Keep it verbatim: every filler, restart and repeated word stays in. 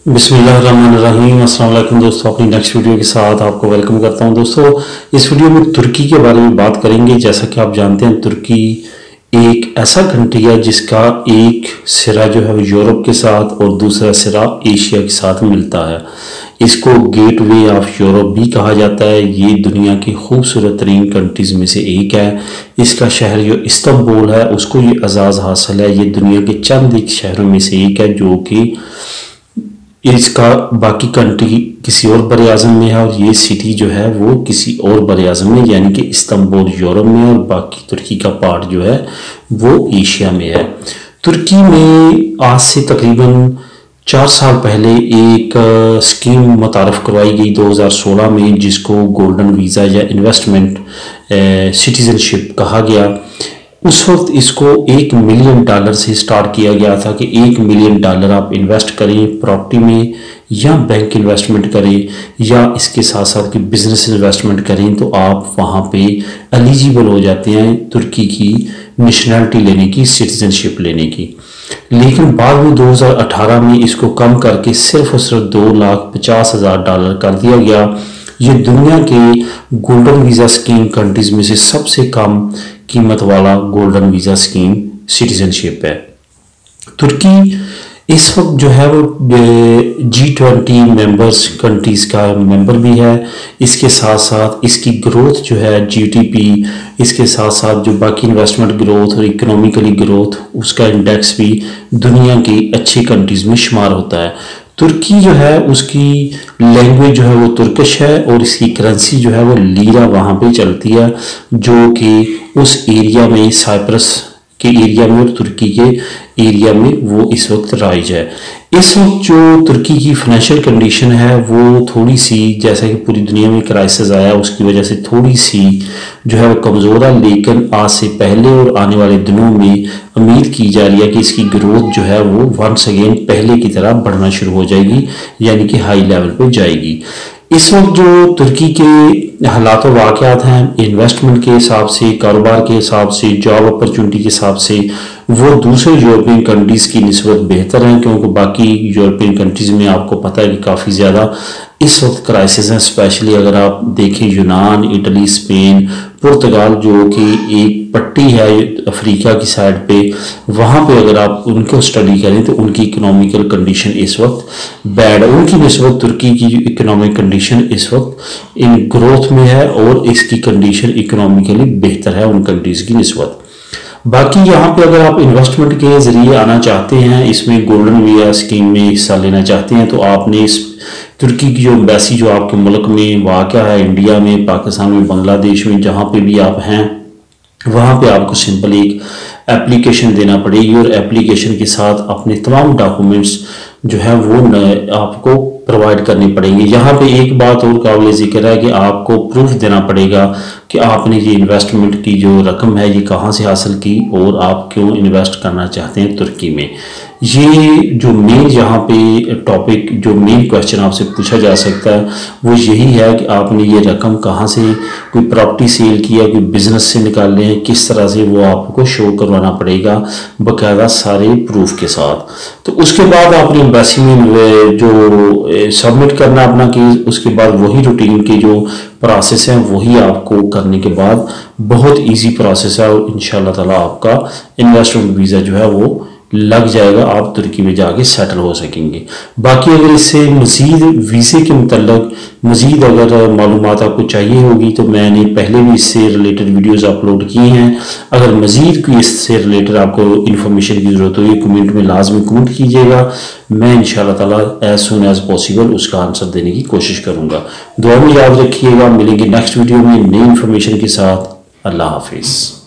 बिस्मिल्लाहिर्रहमानिर्रहीम। अस्सलाम वालेकुम दोस्तों, अपनी नेक्स्ट वीडियो के साथ आपको वेलकम करता हूं। दोस्तों, इस वीडियो में तुर्की के बारे में बात करेंगे। जैसा कि आप जानते हैं, तुर्की एक ऐसा कंट्री है जिसका एक सिरा जो है वो यूरोप के साथ और दूसरा सिरा एशिया के साथ मिलता है। इसको गेट वे ऑफ यूरोप भी कहा जाता है। ये दुनिया की खूबसूरत तरीन कंट्रीज़ में से एक है। इसका शहर जो इस्तांबुल है उसको ये एजाज़ हासिल है। ये दुनिया के चंद एक शहरों में से एक है जो कि इसका बाकी कंट्री किसी और बर आज़म में है और ये सिटी जो है वो किसी और बर आज़म में, यानी कि इस्तांबुल यूरोप में और बाकी तुर्की का पार्ट जो है वो एशिया में है। तुर्की में आज से तकरीबन चार साल पहले एक स्कीम मुतारफ़ करवाई गई दो हज़ार सोलह में, जिसको गोल्डन वीज़ा या इन्वेस्टमेंट सिटीजनशिप कहा गया। उस वक्त इसको एक मिलियन डॉलर से स्टार्ट किया गया था कि एक मिलियन डॉलर आप इन्वेस्ट करें प्रॉपर्टी में, या बैंक इन्वेस्टमेंट करें, या इसके साथ साथ कि बिजनेस इन्वेस्टमेंट करें, तो आप वहाँ पे एलिजिबल हो जाते हैं तुर्की की नेशनलिटी लेने की, सिटीजनशिप लेने की। लेकिन बाद में दो हज़ार अठारह में इसको कम करके सिर्फ और सिर्फ दो लाख पचास हज़ार डॉलर कर दिया गया। ये दुनिया के गोल्डन वीज़ा स्कीम कंट्रीज़ में से सबसे कम कीमत वाला गोल्डन वीज़ा स्कीम सिटीजनशिप है। तुर्की इस वक्त जो है वो जी ट्वेंटी मेंबर्स कंट्रीज़ का मेंबर भी है। इसके साथ साथ इसकी ग्रोथ जो है जीडीपी, इसके साथ साथ जो बाकी इन्वेस्टमेंट ग्रोथ और इकोनॉमिकली ग्रोथ, उसका इंडेक्स भी दुनिया की अच्छी कंट्रीज़ में शुमार होता है। तुर्की जो है उसकी लैंग्वेज जो है वो तुर्किश है और इसकी करेंसी जो है वो लीरा वहाँ पे चलती है, जो कि उस एरिया में, साइप्रस के एरिया में और तुर्की के एरिया में वो इस वक्त राइज है। इस वक्त जो तुर्की की फाइनेंशियल कंडीशन है वो थोड़ी सी, जैसा कि पूरी दुनिया में क्राइसिस आया उसकी वजह से थोड़ी सी जो है वो कमज़ोर है, लेकिन आज से पहले और आने वाले दिनों में उम्मीद की जा रही है कि इसकी ग्रोथ जो है वो वंस अगेन पहले की तरह बढ़ना शुरू हो जाएगी, यानी कि हाई लेवल पे जाएगी। इस वक्त जो तुर्की के हालात और वाक़यात हैं, इन्वेस्टमेंट के हिसाब से, कारोबार के हिसाब से, जॉब अपॉर्चुनिटी के हिसाब से, वो दूसरे यूरोपियन कंट्रीज़ की निस्बत बेहतर हैं, क्योंकि बाकी यूरोपियन कंट्रीज़ में आपको पता है कि काफ़ी ज़्यादा इस वक्त क्राइसिस है। स्पेशली अगर आप देखें यूनान, इटली, स्पेन, पुर्तगाल, जो कि एक पट्टी है अफ्रीका की साइड पे, वहाँ पे अगर आप उनको स्टडी करें तो उनकी इकोनॉमिकल कंडीशन इस वक्त बैड है। उनकी निस्बत तुर्की की इकोनॉमिक कंडीशन इस वक्त इन ग्रोथ में है और इसकी कंडीशन इकोनॉमिकली बेहतर है उन कंट्रीज़ की निस्बत। बाकी यहाँ पे अगर आप इन्वेस्टमेंट के ज़रिए आना चाहते हैं, इसमें गोल्डन वीज़ा स्कीम में हिस्सा लेना चाहते हैं, तो आपने इस तुर्की की जो एम्बेसी जो आपके मुल्क में वाक़या है, इंडिया में, पाकिस्तान में, बांग्लादेश में, जहाँ पे भी आप हैं, वहाँ पे आपको सिंपल एक एप्लीकेशन देना पड़ेगी और एप्लीकेशन के साथ अपने तमाम डॉक्यूमेंट्स जो है वो आपको प्रोवाइड करने पड़ेंगे। यहाँ पे एक बात और काबिल ज़िक्र है कि आपको प्रूफ देना पड़ेगा कि आपने ये इन्वेस्टमेंट की जो रकम है ये कहाँ से हासिल की और आप क्यों इन्वेस्ट करना चाहते हैं तुर्की में। ये जो मेन यहाँ पे टॉपिक, जो मेन क्वेश्चन आपसे पूछा जा सकता है वो यही है कि आपने ये रकम कहाँ से, कोई प्रॉपर्टी सेल किया, कोई बिजनेस से निकाल रहे हैं, किस तरह से, वो आपको शो करवाना पड़ेगा बाकायदा सारे प्रूफ के साथ। तो उसके बाद आपने एम्बेसी में जो सबमिट करना अपना केस, उसके बाद वही रूटीन के जो प्रोसेस है वही आपको करने के बाद बहुत इजी प्रोसेस है और इंशाल्लाह ताला आपका इन्वेस्टमेंट वीज़ा जो है वो लग जाएगा, आप तुर्की में जाके सेटल हो सकेंगे। बाकी अगर इससे मज़ीद वीज़े के मुतल्लिक़ मज़ीद अगर मालूमात आपको चाहिए होगी तो मैंने पहले भी इससे रिलेटेड वीडियोस अपलोड किए हैं। अगर मज़ीद कोई इससे रिलेटेड आपको इन्फॉर्मेशन की ज़रूरत होगी, कमेंट में लाजमी कमेंट कीजिएगा। मैं इंशाल्लाह ताला एज सुन एज पॉसिबल उसका आंसर देने की कोशिश करूँगा। दुआ में याद रखिएगा। मिलेंगे नेक्स्ट वीडियो में नई इन्फॉर्मेशन के साथ। अल्लाह हाफिज़।